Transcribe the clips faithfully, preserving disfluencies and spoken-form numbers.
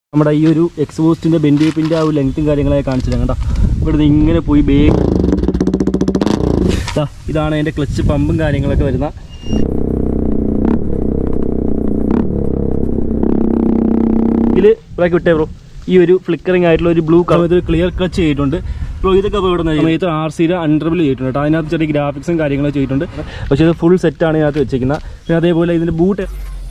നമ്മുടെ ഈ ഒരു എക്സോസ്റ്റിൻ്റെ ബെൻഡിപ്പിൻ്റെ ആ ഒരു ലെങ്ത്തും കാര്യങ്ങളൊക്കെ കാണിച്ചില്ല കേട്ടോ. ഇവിടുന്ന് ഇങ്ങനെ പോയി ബേക്ക് ഇതാണ് അതിൻ്റെ ക്ലച്ച് പമ്പും കാര്യങ്ങളൊക്കെ വരുന്ന. ഇതിൽ ബ്രേക്ക് വിട്ടേ ബ്രോ. ഈ ഒരു ഫ്ലിക്കറിംഗ് ആയിട്ടുള്ള ഒരു ബ്ലൂ കളർ ഇത് ക്ലിയർ ക്ലച്ച് ചെയ്തിട്ടുണ്ട് ബ്രോ. ഇതൊക്കെ അപ്പോൾ ഇവിടെ നിന്ന് സമയത്ത് ആർ സിയുടെ അൺഡ്രബിൾ ചെയ്തിട്ടുണ്ട് കേട്ടോ. അതിനകത്ത് ചെറിയ ഗ്രാഫിക്സും കാര്യങ്ങളും ചെയ്തിട്ടുണ്ട്. പക്ഷേ ഇത് ഫുൾ സെറ്റാണ് ഇതിനകത്ത് വെച്ചിരിക്കുന്നത്. പിന്നെ അതേപോലെ ഇതിൻ്റെ boot.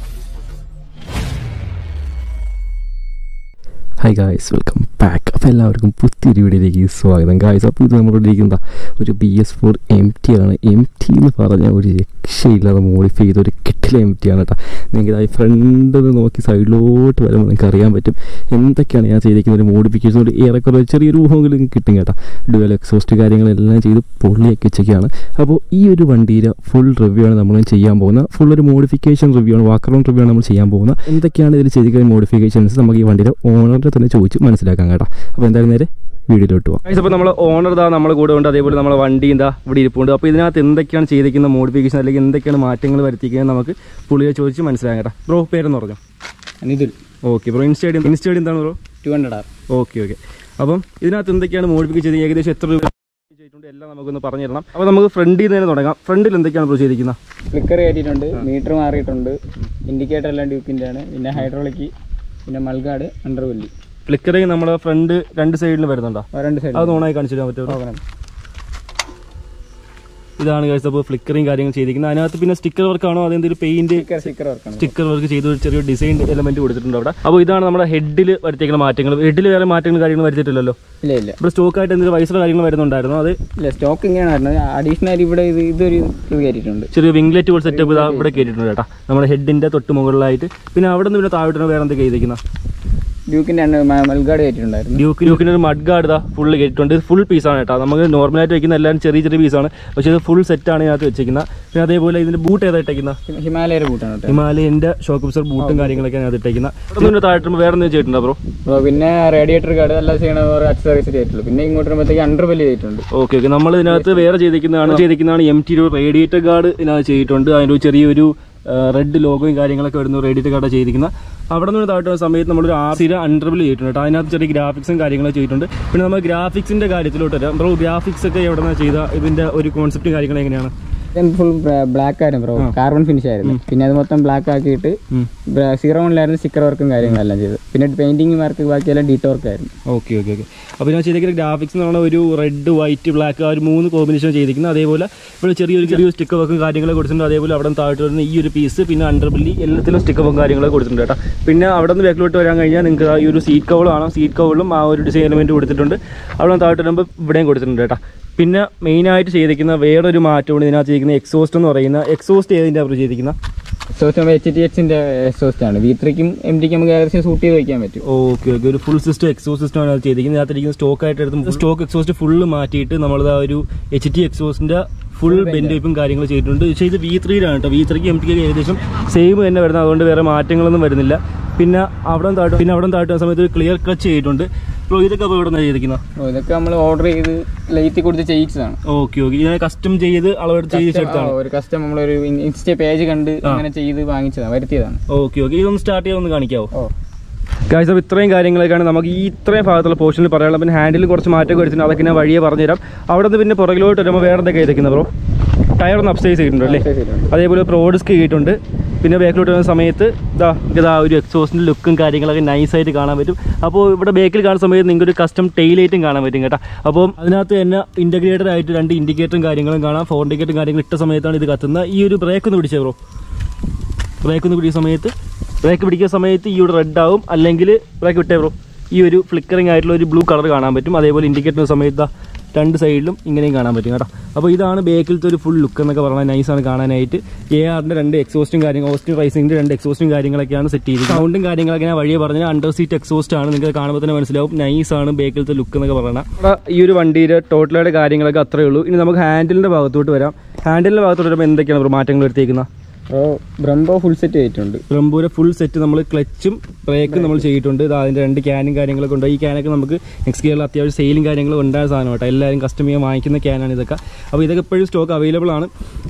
Hi guys, welcome back. അപ്പോൾ എല്ലാവർക്കും പുതിയൊരു വീഡിയോയിലേക്ക് സ്വാഗതം ഗായ്സ്. അപ്പോൾ ഇത് നമ്മളിവിടെ ഇരിക്കുന്ന ഒരു B S four M T ആണ്. എം ടി എന്ന് പറഞ്ഞാൽ ഒരു രക്ഷയില്ലാതെ മോഡിഫൈ ചെയ്ത ഒരു കിട്ടിലെ എം ടി ആണ് കേട്ടോ. നിങ്ങൾക്ക് ഇതായി ഫ്രണ്ടിൽ നിന്ന് നോക്കി സൈഡിലോട്ട് വരുമ്പോൾ നിങ്ങൾക്ക് അറിയാൻ പറ്റും എന്തൊക്കെയാണ് ഞാൻ ചെയ്തിരിക്കുന്ന ഒരു മോഡിഫിക്കേഷൻ. ഒരു ഏറെക്കുറെ ചെറിയൊരു ഊഹമെങ്കിലും കിട്ടും കേട്ടോ. ഡുവൽ എക്സോസ്റ്റ് കാര്യങ്ങളെല്ലാം ചെയ്ത് പൊള്ളിയൊക്കെ വെച്ചൊക്കെയാണ്. അപ്പോൾ ഈ ഒരു വണ്ടിയുടെ ഫുൾ റിവ്യൂ ആണ് നമ്മൾ ചെയ്യാൻ പോകുന്നത്. ഫുൾ ഒരു മോഡിഫിക്കേഷൻ റിവ്യൂ ആണ്, വാക്ക് അറൗണ്ട് റിവ്യൂ ആണ് നമ്മൾ ചെയ്യാൻ പോകുന്നത്. എന്തൊക്കെയാണ് ഇതിൽ ചെയ്തിരിക്കുന്ന മോഡിഫിക്കേഷൻസ് നമുക്ക് ഈ വണ്ടിയുടെ ഓണറിനെ തന്നെ ചോദിച്ച് മനസ്സിലാക്കാം കേട്ടോ. അപ്പോൾ എന്തായാലും നേരെ വീഡിയോയിലോട്ട് പോകാം. അപ്പോൾ നമ്മൾ ഓണർ ഇതാ നമ്മളെ കൂടെ ഉണ്ട്. അതേപോലെ നമ്മളെ വണ്ടി എന്താ ഇവിടെ ഇരിപ്പുണ്ട്. അപ്പോൾ ഇതിനകത്ത് എന്തൊക്കെയാണ് ചെയ്തിരിക്കുന്ന മോഡിഫിക്കേഷൻ അല്ലെങ്കിൽ എന്തൊക്കെയാണ് മാറ്റങ്ങൾ വരുത്തിക്കുന്നത് നമുക്ക് പുള്ളിയെ ചോദിച്ച് മനസ്സിലാക്കാം കേട്ടോ. ബ്രോ പേരെന്ന് പറഞ്ഞു നിതിൽ. Okay bro. ഇൻസ്റ്റേഡിയം ഇൻസ്റ്റേഡിയം എന്താണ് bro? Two hundred R. Okay okay. അപ്പം ഇതിനകത്ത് എന്തൊക്കെയാണ് മോഡിഫിക്കേഷൻ ചെയ്ത് ഏകദേശം എത്ര രൂപ ചെയ്തിട്ടുണ്ട് എല്ലാം നമുക്കൊന്ന് പറഞ്ഞു തരണം. അപ്പോൾ നമുക്ക് ഫ്രണ്ടിൽ നിന്ന് തന്നെ തുടങ്ങാം. ഫ്രണ്ടിൽ എന്തൊക്കെയാണ് ബ്രോ ചെയ്തിരിക്കുന്നത്? ഫ്ലിക്കർ കയറ്റിയിട്ടുണ്ട്, മീറ്റർ മാറിയിട്ടുണ്ട്, ഇൻഡിക്കേറ്റർ എല്ലാം ഡ്യൂക്കിൻ്റെ ആണ്, പിന്നെ ഹൈഡ്രോളിക്, പിന്നെ മൾഗാർഡ്, അണ്ടർവെല്ലി. ഫ്ലിക്കറിങ് നമ്മുടെ ഫ്രണ്ട് രണ്ട് സൈഡിൽ വരുന്നുണ്ടോ? രണ്ട് സൈഡ് അത് ഓണായി കാണിച്ചു തരാൻ പറ്റുമോ? ഇതാണ് ഗൈസ് അപ്പോൾ ഫ്ലിക്കറിങ് കാര്യങ്ങൾ ചെയ്തിരിക്കുന്നത്. അതിനകത്ത് പിന്നെ സ്റ്റിക്കർ വർക്കാണോ അതെന്തെങ്കിലും paint sticker work sticker work ചെയ്ത് ഒരു ചെറിയ ഡിസൈൻ എലമെന്റ് കൊടുത്തിട്ടുണ്ട് അവിടെ. അപ്പോൾ ഇതാണ് നമ്മുടെ ഹെഡിൽ വരുത്തിയിരിക്കുന്ന മാറ്റങ്ങൾ. ഹെഡിൽ വേറെ മാറ്റങ്ങൾ കാര്യങ്ങൾ വരുത്തിയിട്ടില്ലല്ലോ? ഇല്ല ഇല്ല. ഇവിടെ സ്റ്റോക്കായിട്ട് എന്തെങ്കിലും വൈസർ കാര്യങ്ങൾ വരുന്നുണ്ടായിരുന്നു? അത് ഇല്ല, സ്റ്റോക്ക് ഇങ്ങനെയാണ് വരുന്നത്. അഡീഷണൽ ഇവിടെ ഇത് ഇതൊരു ഇത് കയറ്റിയിട്ടുണ്ട്, ചെറിയ വിംഗ്ലെറ്റ് പോലെ സെറ്റപ്പ് ഇതാ ഇവിടെ കയറ്റിയിട്ടുണ്ട് കേട്ടോ, നമ്മുടെ ഹെഡിന്റെ തൊട്ട് മുകളിലായിട്ട്. പിന്നെ അവിടെ നിന്ന് പിന്നെ താഴോട്ടാണ് വേറെ എന്തൊക്കെ ചെയ്തിരിക്കുന്നത്? ഡ്യൂക്കിൻ്റെ മൾഗാർഡ് കയറ്റിയിട്ടുണ്ടായിരുന്നു. ഡ്യൂക്ക് ഡ്യൂക്കിൻ്റെ ഒരു മഡ് ഗാർഡ് ഇതാ ഫുള്ള് കയറ്റിട്ടുണ്ട്. ഫുൾ പീസാണ് കേട്ടോ. നമുക്ക് നോർമലായിട്ട് വെക്കുന്ന എല്ലാവരും ചെറിയ ചെറിയ പീസാണ്, പക്ഷേ ഇത് ഫുൾ സെറ്റാണ് ഇതിനകത്ത് വെച്ചിരിക്കുന്നത്. പിന്നെ അതേപോലെ ഇതിൻ്റെ ബൂട്ട് ഏതാ ഇട്ടേക്കുന്നത്? ഹിമാലയയുടെ ബൂട്ടാണ് കേട്ടോ. ഹിമാലയൻ്റെ ഷോക്ക് അബ്സർ ബൂട്ടും കാര്യങ്ങളൊക്കെ അതിനകത്ത് ഇട്ടേക്കുന്നത്. അവിടെ താഴെ വേറെ എന്തെങ്കിലും ചെയ്തിട്ടുണ്ടോ ബ്രോ? പിന്നെ റേഡിയേറ്റർ ഗാർഡ് എല്ലാം ചെയ്യണ അക്സസറീസ് ചെയ്തിട്ടുള്ളൂ. പിന്നെ ഇങ്ങോട്ട് വരുമ്പോഴത്തേക്ക് അണ്ടർവെല്ലി ചെയ്തിട്ടുണ്ട്. Okay okay. നമ്മൾ ഇതിനകത്ത് വേറെ ചെയ്തിരിക്കുന്നതാണ് ചെയ്തിരിക്കുന്നതാണ് എം ടി ഒരു റേഡിയേറ്റർ ഗാർഡ് ഇതിനകത്ത് ചെയ്തിട്ടുണ്ട്. അതിൻ്റെ ഒരു ചെറിയൊരു റെഡ് ലോഗോയും കാര്യങ്ങളൊക്കെ വരുന്നു റേഡിയേറ്റർ ഗാർഡ് ചെയ്തിരിക്കുന്നത്. അവിടെ നിന്ന് താഴ്ത്തുന്ന സമയത്ത് നമ്മളൊരു ആർ സിയുടെ അണ്ടർബിൾ ചെയ്തിട്ടുണ്ട്. അതിനകത്ത് ചെറിയ ഗ്രാഫിക്സും കാര്യങ്ങളും ചെയ്തിട്ടുണ്ട്. പിന്നെ നമ്മൾ ഗ്രാഫിക്സിൻ്റെ കാര്യത്തിലോട്ട് വരാം ബ്രോ. ഗ്രാഫിക്സ് ഒക്കെ എവിടെ നിന്നാണ് ചെയ്ത ഇതിൻ്റെ ഒരു കോൺസെപ്റ്റും കാര്യങ്ങളും എങ്ങനെയാണ്? ഫുൾ ബ്ലാക്ക് ആയിരുന്നു ബ്രോ, കാർബൺ ഫിനിഷ് ആയിരുന്നു. പിന്നെ അത് മൊത്തം ബ്ലാക്ക് ആക്കിയിട്ട് സീറോ വണ്ണിലായിരുന്നു സ്റ്റിക്കർ വർക്കും കാര്യങ്ങളെല്ലാം ചെയ്ത്. പിന്നെ പെയിന്റിങ് വർക്ക് ബാക്കിയെല്ലാം ഡീറ്റോ വർക്ക് ആയിരുന്നു. Okay okay okay. അപ്പോൾ ഞാൻ ചെയ്തിരിക്കുന്ന ഗ്രാഫിക്സ് എന്ന് പറഞ്ഞാൽ ഒരു റെഡ് വൈറ്റ് ബ്ലാക്ക് ആ ഒരു മൂന്ന് കോമ്പിനേഷൻ ചെയ്തിരിക്കുന്നത്. അതേപോലെ ഇവിടെ ചെറിയൊരു ചെറിയ സ്റ്റിക്കർ വർക്കും കാര്യങ്ങളൊക്കെ കൊടുത്തിട്ടുണ്ട്. അതേപോലെ അവിടെ താഴോട്ട് വരുന്ന ഈ ഒരു പീസ് പിന്നെ അണ്ടർബില്ലി എല്ലാത്തിലും സ്റ്റിക്കർ വർക്കും കാര്യങ്ങളൊക്കെ കൊടുത്തിട്ടുണ്ട് കേട്ടോ. പിന്നെ അവിടെ നിന്ന് ബാക്കിലോട്ട് വരാൻ കഴിഞ്ഞാൽ നിങ്ങൾക്ക് ഈ ഒരു സീറ്റ് കവളാണ്, സീറ്റ് കവളും ആ ഒരു ഡിസൈൻ എലമെൻറ്റ് കൊടുത്തിട്ടുണ്ട്. അവിടെ താഴോട്ട് വരുമ്പോൾ ഇവിടെയും കൊടുത്തിട്ടുണ്ട് കേട്ടോ. പിന്നെ മെയിനായിട്ട് ചെയ്തിരിക്കുന്ന വേറൊരു മാറ്റമാണ് ഇതിനകത്ത് ചെയ്തിരിക്കുന്ന എക്സോസ്റ്റ് എന്ന് പറയുന്ന. എക്സോസ്റ്റ് ഏതിൻ്റെ അവർ ചെയ്തിരിക്കുന്ന? എക്സോസ്റ്റ് എച്ച് ടി എക്സിൻ്റെ എക്സോസ്റ്റ് ആണ്. വി ത്രീക്കും എം ടിക്കും നമുക്ക് ഏകദേശം സൂട്ട് ചെയ്ത് വയ്ക്കാൻ പറ്റും. Okay okay. ഒരു ഫുൾ സിസ്റ്റം എക്സോസ്റ്റ് സിസ്റ്റമാണ് അത് ചെയ്തിരിക്കുന്നത്. ഇതിനകത്തിരിക്കുന്ന സ്റ്റോക്കായിട്ട് എടുത്ത് സ്റ്റോക്ക് എക്സോസ്റ്റ് ഫുള്ള് മാറ്റിയിട്ട് നമ്മളത് ആ ഒരു എച്ച് ടി എക്സോസ്റ്റിൻ്റെ ഫുൾ ബെൻഡേപ്പും കാര്യങ്ങൾ ചെയ്തിട്ടുണ്ട്. പക്ഷേ ഇത് വി ത്രീയിലാണ് കേട്ടോ. വി ത്രീക്ക് എം ടിക്ക് ഏകദേശം സെയിം തന്നെ വരുന്നത്, അതുകൊണ്ട് വേറെ മാറ്റങ്ങളൊന്നും വരുന്നില്ല. പിന്നെ അവിടെ താഴ്ത്തും പിന്നെ അവിടെ താഴ്ത്തുന്ന സമയത്ത് ഒരു ക്ലിയർ ക്ലച്ച് ചെയ്തിട്ടുണ്ട്. അപ്പോൾ ഇതൊക്കെ അപ്പോൾ ഇവിടെ നിന്ന് ചെയ്തിരിക്കുന്നത്? ഇതൊക്കെ നമ്മൾ ഓർഡർ ചെയ്ത് ലൈറ്റ് കൊടുത്ത് ചെയ്യിച്ചതാണ്. Okay okay. ഇതിനെ കസ്റ്റം ചെയ്ത് അളവെടുത്ത് ചെയ്യിച്ചെടുത്താണ്. ഒരു കസ്റ്റം നമ്മളൊരു ഇൻസ്റ്റ പേജ് കണ്ട് അങ്ങനെ ചെയ്ത് വാങ്ങിച്ചതാണ്, വരുത്തിയതാണ്. Okay okay. ഇതൊന്ന് സ്റ്റാർട്ട് ചെയ്യാൻ ഒന്ന് കാണിക്കാവോ? ഗൈസ്, അപ്പോൾ ഇത്രയും കാര്യങ്ങളൊക്കെയാണ് നമുക്ക് ഈ ഇത്രയും ഭാഗത്തുള്ള പോർഷനിൽ പറയാനുള്ളത്. പിന്നെ ഹാൻഡിൽ കുറച്ച് മാറ്റമൊക്കെ എടുത്തിട്ടുണ്ട്, അതൊക്കെ ഞാൻ വഴിയെ പറഞ്ഞുതരാം. അവിടെ നിന്ന് പിന്നെ പുറകിലോട്ട് വരുമ്പോൾ വേറെ എന്തൊക്കെ ചെയ്തിരിക്കുന്നത് ബ്രോ? ടയർ ഒന്ന് അപ്സൈസ് ചെയ്തിട്ടുണ്ട് അല്ലേ? അതേപോലെ പ്രോഡിസ്ക് ചെയ്തിട്ടുണ്ട്. പിന്നെ ബാക്കിലോട്ട് വരുന്ന സമയത്ത് ഇതാ ഇതാ ഒരു എക്സോസിൻ്റെ ലുക്കും കാര്യങ്ങളൊക്കെ നൈസായിട്ട് കാണാൻ പറ്റും. അപ്പോൾ ഇവിടെ ബാക്കിൽ കാണുന്ന സമയത്ത് നിങ്ങൾക്ക് ഒരു കസ്റ്റം ടെയിലൈറ്റും കാണാൻ പറ്റും കേട്ടോ. അപ്പോൾ അതിനകത്ത് തന്നെ ഇൻറ്റഗ്രേറ്റഡ് ആയിട്ട് രണ്ട് ഇൻഡിക്കേറ്ററും കാര്യങ്ങളും കാണാം. ഫോർ ഇൻഡിക്കേറ്ററും കാര്യങ്ങളും ഇട്ട സമയത്താണ് ഇത് കത്തുന്നത്. ഈ ഒരു ബ്രേക്ക് ഒന്ന് പിടിച്ചേ ബ്രോ. ബ്രേക്ക് ഒന്ന് പിടിക്കുന്ന സമയത്ത് ബ്രേക്ക് പിടിക്കുന്ന സമയത്ത് ഈ ഒരു റെഡ് ആവും, അല്ലെങ്കിൽ ബ്രേക്ക് വിട്ടേ ബ്രോ ഈ ഒരു ഫ്ലിക്കറിങ് ആയിട്ടുള്ള ഒരു ബ്ലൂ കളർ കാണാൻ പറ്റും. അതേപോലെ ഇൻഡിക്കേറ്ററിൻ്റെ സമയത്ത് രണ്ട് സൈഡിലും ഇങ്ങനെയും കാണാൻ പറ്റും കേട്ടോ. അപ്പോൾ ഇതാണ് ബേക്കിലത്തെ ഒരു ഫുൾ ലുക്ക് എന്നൊക്കെ പറഞ്ഞാൽ നൈസാണ് കാണാനായിട്ട്. എ ആറിൻ്റെ രണ്ട് എക്സോസ്റ്റും കാര്യങ്ങൾ ഓസ്റ്റിൻ റൈസിങ്ങിൻ്റെ രണ്ട് എക്സോസ്റ്റും കാര്യങ്ങളൊക്കെയാണ് സെറ്റ് ചെയ്തത്. സൗണ്ടും കാര്യങ്ങളൊക്കെ ഞാൻ വഴിയെ പറഞ്ഞാൽ അണ്ടർ സീറ്റ് എക്സോസ്റ്റ് ആണ്. നിങ്ങൾക്ക് കാണുമ്പോൾ തന്നെ മനസ്സിലാവും നൈസാണ് ബേക്കിലത്തെ ലുക്ക് എന്നൊക്കെ പറഞ്ഞാൽ. അവിടെ ഈ ഒരു വണ്ടിയുടെ ടോട്ടലായിട്ട് കാര്യങ്ങളൊക്കെ അത്രയേ ഉള്ളൂ. ഇനി നമുക്ക് ഹാൻഡിലിൻ്റെ ഭാഗത്തോട്ട് വരാം. ഹാൻഡിലിൻ്റെ ഭാഗത്തോട്ട് വരുമ്പോൾ എന്തൊക്കെയാണ് മാറ്റങ്ങൾ എടുത്തേക്കുന്നത്? ബ്രംബോ ഫുൾ സെറ്റ് ചെയ്തിട്ടുണ്ട്. ബ്രംബോയുടെ ഫുൾ സെറ്റ് നമ്മൾ ക്ലച്ചും ബ്രേക്കും നമ്മൾ ചെയ്തിട്ടുണ്ട്. ഇത് അതിൻ്റെ രണ്ട് ക്യാനും കാര്യങ്ങളൊക്കെ ഉണ്ട്. ഈ ക്യാനൊക്കെ നമുക്ക് നെക്സ്റ്റ് ഗിയറിൽ അത്യാവശ്യം സെയിലും കാര്യങ്ങളും ഉണ്ടായ സാധനം കേട്ടോ. എല്ലാവരും കസ്റ്റം ചെയ്യാൻ വാങ്ങിക്കുന്ന ക്യാനാണ് ഇതൊക്കെ. അപ്പോൾ ഇതൊക്കെ എപ്പോഴും സ്റ്റോക്ക് അവൈലബിൾ ആണ്.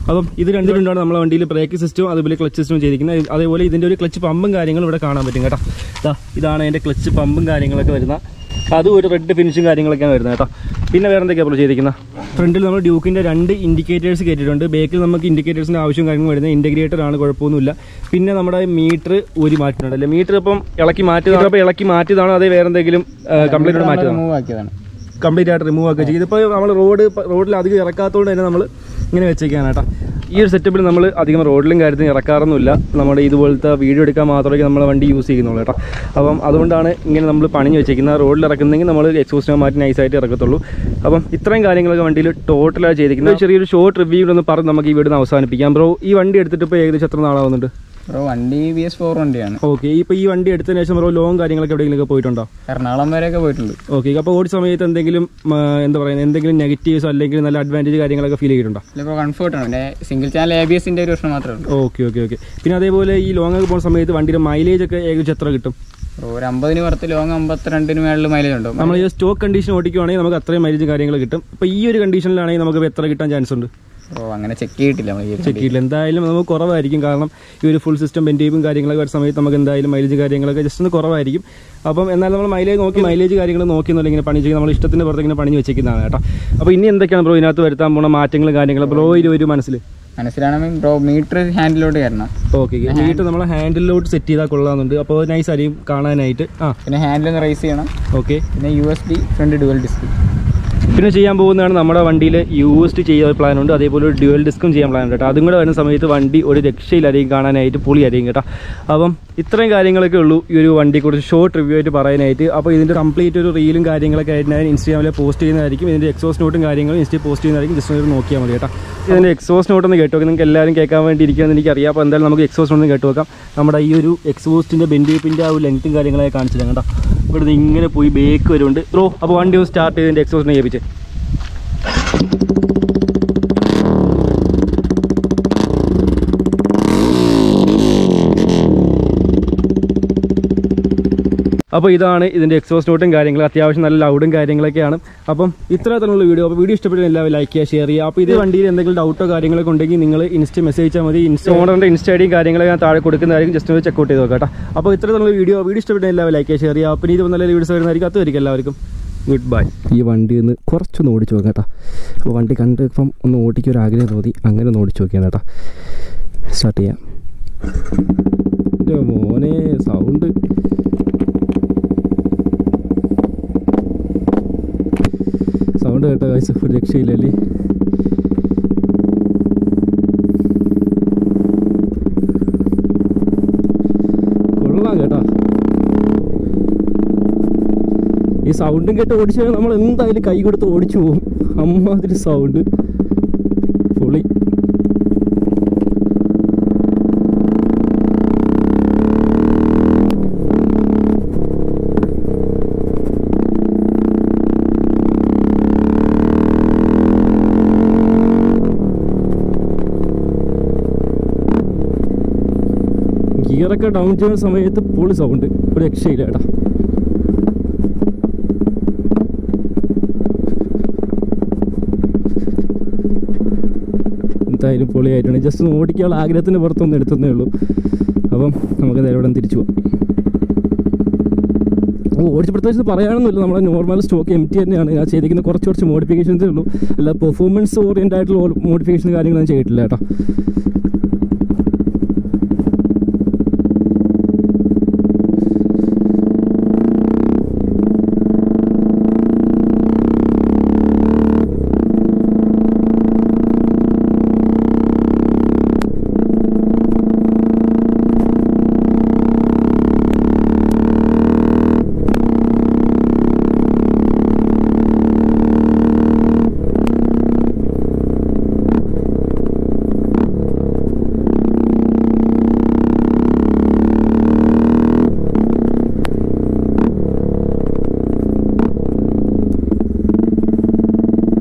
അപ്പം ഇത് രണ്ടിലുണ്ടാണ് നമ്മളെ വണ്ടിയിൽ ബ്രേക്ക് സിസ്റ്റവും അതുപോലെ ക്ലച്ച് സിസ്റ്റവും ചെയ്തിരിക്കുന്നത്. അതേപോലെ ഇതിൻ്റെ ഒരു ക്ലച്ച് പമ്പും കാര്യങ്ങളും ഇവിടെ കാണാൻ പറ്റും കേട്ടോ. ഇതാ ഇതാണ് അതിൻ്റെ ക്ലച്ച് പമ്പും കാര്യങ്ങളൊക്കെ വരുന്ന, അതും ഒരു റെഡ് ഫിനിഷും കാര്യങ്ങളൊക്കെയാണ് വരുന്നത് കേട്ടോ. പിന്നെ വേറെ എന്തൊക്കെയാണ് നമ്മൾ ചെയ്തിരിക്കുന്നത്? ഫ്രണ്ടിൽ നമ്മൾ ഡ്യൂക്കിൻ്റെ രണ്ട് ഇൻഡിക്കേറ്റേഴ്സ് കയറ്റിയിട്ടുണ്ട്. ബാക്കിൽ നമുക്ക് ഇൻഡിക്കേറ്റേഴ്സിൻ്റെ ആവശ്യം കാര്യങ്ങൾ വരുന്നത് ഇൻറ്റഗ്രേറ്റർ ആണ്, കുഴപ്പമൊന്നുമില്ല. പിന്നെ നമ്മുടെ മീറ്റർ ഊരി മാറ്റുന്നുണ്ട് അല്ലേ? മീറ്റർ ഇപ്പം ഇളക്കി മാറ്റിയതാണ്. അപ്പോൾ ഇളക്കി മാറ്റിയതാണോ അതേ വേറെ എന്തെങ്കിലും കംപ്ലീറ്റ് ആയിട്ട് മാറ്റിയതാണ്? കംപ്ലീറ്റ് ആയിട്ട് റിമൂവ് ആക്കുക ചെയ്ത്. ഇതിപ്പോൾ നമ്മൾ റോഡ് റോഡിൽ അധികം ഇറക്കാത്തതുകൊണ്ട് തന്നെ നമ്മൾ ഇങ്ങനെ വെച്ചേക്കാണ് കേട്ടോ. ഈ ഒരു സെറ്റപ്പിൽ നമ്മൾ അധികം റോഡിലും കാര്യത്തിന് ഇറക്കാറൊന്നുമില്ല. നമ്മുടെ ഇതുപോലത്തെ വീഡിയോ എടുക്കാൻ മാത്രമേ നമ്മൾ വണ്ടി യൂസ് ചെയ്യുന്നുള്ളൂ കേട്ടോ. അപ്പം അതുകൊണ്ടാണ് ഇങ്ങനെ നമ്മൾ പണിഞ്ഞ് വെച്ചേക്കുന്നത്. റോഡിൽ ഇറക്കുന്നെങ്കിൽ നമ്മൾ എക്സോസ്റ്റിനെ മാറ്റി നൈസായിട്ട് ഇറക്കത്തുള്ളൂ. അപ്പം ഇത്രയും കാര്യങ്ങളൊക്കെ വണ്ടിയിൽ ടോട്ടലായി ചെയ്തിരിക്കുന്നത്. ചെറിയൊരു ഷോർട്ട് റിവ്യൂ ഒന്ന് പറഞ്ഞ് നമുക്ക് ഈ വീഡിയോ അവസാനിപ്പിക്കാം. ബ്രോ, ഈ വണ്ടി എടുത്തിട്ട് ഇപ്പോൾ ഏകദേശം എത്ര നാളാവുന്നുണ്ട്? ബ്രോ വണ്ടി ബി എസ് ഫോർ വണ്ടിയാണ്. ഓക്കെ. ഇപ്പോൾ ഈ വണ്ടി എടുത്തതിന് ശേഷം ബ്രോ ലോങ് കാര്യങ്ങളൊക്കെ എവിടെയെങ്കിലുമൊക്കെ പോയിട്ടുണ്ടോ? എറണാകുളം വരെയൊക്കെ പോയിട്ടുണ്ട്. ഓക്കെ. അപ്പോൾ ഓടി സമയത്ത് എന്തെങ്കിലും എന്താ പറയുന്നത്, എന്തെങ്കിലും നെഗറ്റീവ്സ് അല്ലെങ്കിൽ നല്ല അഡ്വാൻറ്റേജ് കാര്യങ്ങളൊക്കെ ഫീൽ ചെയ്തിട്ടുണ്ടോ? ഇപ്പോൾ കംഫർട്ടാണ്, പിന്നെ സിംഗിൾ ചാനൽ എ ബി എസിൻ്റെ ഒരു പ്രശ്നം മാത്രമേ ഉള്ളൂ. Okay okay okay. പിന്നെ അതേപോലെ ഈ ലോങ് ഒക്കെ പോകുന്ന സമയത്ത് വണ്ടിയുടെ മൈലേജ് ഒക്കെ ഏകദേശം എത്ര കിട്ടും? ഒരു അമ്പതിന് പുറത്ത് ലോങ് അമ്പത്തിരണ്ടിന് മേളിൽ മൈലേജ് ഉണ്ടോ? നമ്മൾ ഈ സ്റ്റോക്ക് കണ്ടീഷൻ ഓടിക്കുവാണെങ്കിൽ നമുക്ക് അത്രയും മൈലേജ് കാര്യങ്ങൾ കിട്ടും. ഇപ്പോൾ ഈ ഒരു കണ്ടീഷനിലാണെങ്കിൽ നമുക്ക് എത്ര കിട്ടാൻ ചാൻസ് ഉണ്ട്? ഓ അങ്ങനെ ചെക്ക് ചെയ്തിട്ടില്ല. ചെക്ക് ചെയ്തില്ല. എന്തായാലും നമുക്ക് കുറവായിരിക്കും. കാരണം ഈ ഒരു ഫുൾ സിസ്റ്റം ബെൻറ്റീവും കാര്യങ്ങളൊക്കെ ഒരു സമയത്ത് നമുക്ക് എന്തായാലും മൈലേജ് കാര്യങ്ങളൊക്കെ ജസ്റ്റ് ഒന്ന് കുറവായിരിക്കും. അപ്പം എന്നാൽ നമ്മൾ മൈലേജ് നോക്കി മൈലേജ് കാര്യങ്ങൾ നോക്കിയെന്നുള്ള ഇങ്ങനെ പണി ചെയ്യും. നമ്മൾ ഇഷ്ടത്തിൻ്റെ പുറത്ത് ഇങ്ങനെ പണി വെച്ചേക്കുന്നതാണ് കേട്ടോ. അപ്പോൾ ഇനി എന്തൊക്കെയാണ് ബ്രോ ഇതിനകത്ത് വരുത്താൻ പോകുന്ന മാറ്റങ്ങളും കാര്യങ്ങളും ബ്രോ ഇതിൽ ഒരു മനസ്സിൽ മനസ്സിലാണെങ്കിൽ ബ്രോ മീറ്റർ ഹാൻഡിലോട്ട് കയറണം. ഓക്കെ. മീറ്റർ നമ്മൾ ഹാൻഡിലോട്ട് സെറ്റ് ചെയ്താൽ കൊള്ളാമെന്നുണ്ട്. അപ്പോൾ നൈസ് ആയിരിക്കും കാണാനായിട്ട്. ആ പിന്നെ ഹാൻഡിൽ ഒന്ന് റൈസ് ചെയ്യണം. ഓക്കെ. പിന്നെ U S B front dual disc പിന്നെ ചെയ്യാൻ പോകുന്നതാണ് നമ്മുടെ വണ്ടിയിൽ യൂസ്ഡ് ചെയ്യാൻ പ്ലാനുണ്ട്. അതേപോലെ ഒരു ഡ്യുവൽ ഡിസ്കും ചെയ്യാൻ പ്ലാനുണ്ട് കേട്ടോ. അതും കൂടെ വരുന്ന സമയത്ത് വണ്ടി ഒരു രക്ഷയിലായിരിക്കും കാണാനായിട്ട്, പൊളിയായിരിക്കും കേട്ടോ. അപ്പം ഇത്രയും കാര്യങ്ങളൊക്കെ ഉള്ളൂ ഈ ഒരു വണ്ടിയെക്കുറിച്ച് ഷോർട്ട് റിവ്യൂ ആയിട്ട് പറയാനായിട്ട്. അപ്പോൾ ഇതിൻ്റെ കംപ്ലീറ്റ് ഒരു റീലും കാര്യങ്ങളൊക്കെ ആയിട്ട് ഞാൻ ഇൻസ്റ്റാഗ്രാമിൽ പോസ്റ്റ് ചെയ്യുന്നതായിരിക്കും. ഇതിൻ്റെ എക്സോസ് നോട്ടും കാര്യങ്ങളും ഇൻസ്റ്റയിൽ പോസ്റ്റ് ചെയ്യുന്നതായിരിക്കും. ജസ്റ്റ് ഒന്ന് നോക്കിയാൽ മതി കേട്ടോ. ഇതിൻ്റെ എക്സോസ് നോട്ടൊന്ന് കേട്ടോ. നിങ്ങൾക്ക് എല്ലാവരും കേൾക്കാൻ വേണ്ടി ഇരിക്കുമെന്ന് എനിക്കറിയാം. അപ്പോൾ എന്തായാലും നമുക്ക് എക്സോസ് നോട്ടൊന്ന് കേട്ട് വെക്കാം. നമ്മുടെ ഈ ഒരു എക്സോസ്റ്റിൻ്റെ ബെൻഡീപ്പിൻ്റെ ആ ഒരു ലെങ്ത്തും കാര്യങ്ങളൊക്കെ കാണിച്ചു തരാം കേട്ടോ. ഇവിടുന്ന് ഇങ്ങനെ പോയി ബേക്ക് വരുന്നുണ്ട് ബ്രോ. അപ്പോൾ വണ്ടി ഒന്ന് സ്റ്റാർട്ട് ചെയ്തതിൻ്റെ എക്സോസിനെ ഏൽപ്പിച്ച് അപ്പോൾ ഇതാണ് ഇതിൻ്റെ എക്സോസ്റ്റ് നോട്ടും കാര്യങ്ങളും. അത്യാവശ്യം നല്ല ലൗഡും കാര്യങ്ങളൊക്കെയാണ്. അപ്പം ഇത്തരത്തിലുള്ള വീഡിയോ. അപ്പോൾ വീഡിയോ ഇഷ്ടപ്പെട്ട എല്ലാവരും ലൈക്ക് ചെയ്യുക, ഷെയർ ചെയ്യുക. അപ്പോൾ ഇത് വണ്ടിയിൽ എന്തെങ്കിലും ഡൗട്ടോ കാര്യങ്ങളൊക്കെ ഉണ്ടെങ്കിൽ നിങ്ങൾ ഇൻസ്റ്റ മെസ്സേജ് അയച്ചാൽ മതി. ഇൻസ്റ്റ ഓണറിൻ്റെ ഇൻസ്റ്റ ഐഡിയും കാര്യങ്ങളൊക്കെ ഞാൻ താഴെ കൊടുക്കുന്നതായിരിക്കും. ജസ്റ്റ് ഒന്ന് ചെക്കൗട്ട് ചെയ്ത് നോക്കാം. അപ്പോൾ ഇത്തരത്തിലുള്ള വീഡിയോ വീഡിയോ ഇഷ്ടപ്പെട്ട എല്ലാവരും ലൈക്ക് ചെയ്യുക, ഷെയർ ചെയ്യുക. അപ്പോൾ ഇത് നല്ല വീഡിയോസ് വരുന്നതായിരിക്കും. അതുവരെയും എല്ലാവർക്കും ഗുഡ് ബൈ. ഈ വണ്ടി ഒന്ന് കുറച്ചൊന്ന് ഓടിച്ച് നോക്കാം കേട്ടോ. അപ്പോൾ വണ്ടി കണ്ടിപ്പം ഒന്ന് ഓടിക്കാൻ ഒരു ആഗ്രഹം തോന്നി, അങ്ങനെ ഒന്ന് ഓടിച്ച് നോക്കിയാണ് കേട്ടോ. സ്റ്റാർട്ട് ചെയ്യാം. മോനെ സൗണ്ട് സൗണ്ട് കേട്ടോ കാഴ്ച ഒരു രക്ഷയില്ലല്ലേ. കൊള്ളാം കേട്ടോ. ഈ സൗണ്ടും കേട്ട് ഓടിച്ചു കഴിഞ്ഞാൽ നമ്മൾ എന്തായാലും കൈ കൊടുത്ത് ഓടിച്ചു പോകും. അമ്മാതിരി സൗണ്ട് പൊളി. ഗിയറൊക്കെ ഡൗൺ ചെയ്യുന്ന സമയത്ത് പൊളി സൗണ്ട്, ഒരു രക്ഷയില്ല കേട്ടോ. എന്തായാലും പൊളിയായിട്ടാണ്. ജസ്റ്റ് ഒന്ന് ഓടിക്കാനുള്ള ആഗ്രഹത്തിന് പുറത്തൊന്നും എടുത്തതേ ഉള്ളൂ. അപ്പം നമുക്ക് നേരെ ഇവിടെ തിരിച്ചു പോകാം. അപ്പോൾ ഓടിച്ച് പ്രത്യേകിച്ച് പറയാനൊന്നുമില്ല. നമ്മുടെ നോർമൽ സ്റ്റോക്ക് എം ടി തന്നെയാണ് ഞാൻ ചെയ്തിരിക്കുന്ന. കുറച്ച് കുറച്ച് മോഡിഫിക്കേഷൻസേ ഉള്ളൂ. അല്ല പെർഫോമൻസ് ഓറിയൻറ്റഡ് ആയിട്ടുള്ള മോഡിഫിക്കേഷൻ കാര്യങ്ങളൊന്നും ചെയ്തിട്ടില്ല കേട്ടോ.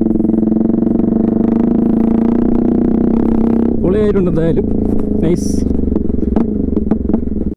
പൊളിയായിട്ടുണ്ട് എന്തായാലും. നൈസ്.